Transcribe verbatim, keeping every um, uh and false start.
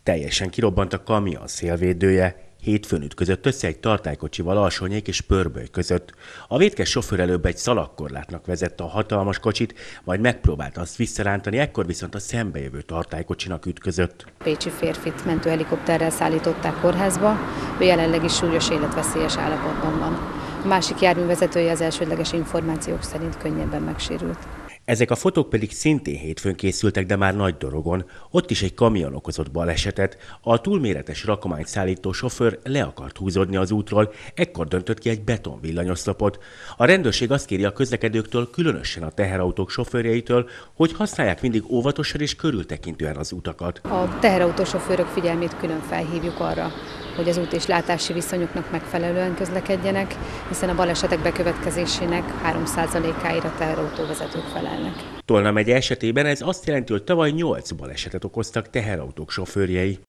Teljesen kirobbant a kamion szélvédője. Hétfőn ütközött össze egy tartálykocsival Alsónyék és Pörböly között. A vétkes sofőr előbb egy szalagkorlátnak vezette a hatalmas kocsit, majd megpróbálta azt visszarántani, ekkor viszont a szembejövő tartálykocsinak ütközött. Pécsi férfit mentőhelikopterrel szállították kórházba, ő jelenleg is súlyos életveszélyes állapotban van. A másik járművezetője az elsődleges információk szerint könnyebben megsérült. Ezek a fotók pedig szintén hétfőn készültek, de már Nagy Dorogon. Ott is egy kamion okozott balesetet. A túlméretes rakományt szállító sofőr le akart húzódni az útról, ekkor döntött ki egy betonvillanyoszlopot. A rendőrség azt kéri a közlekedőktől, különösen a teherautók sofőrjeitől, hogy használják mindig óvatosan és körültekintően az utakat. A teherautós-sofőrök figyelmét külön felhívjuk arra, hogy az út és látási viszonyoknak megfelelően közlekedjenek, hiszen a balesetek bekövetkezésének három százalékáira teherautóvezetők felelnek. Tolna megye esetében ez azt jelenti, hogy tavaly nyolc balesetet okoztak teherautók sofőrjei.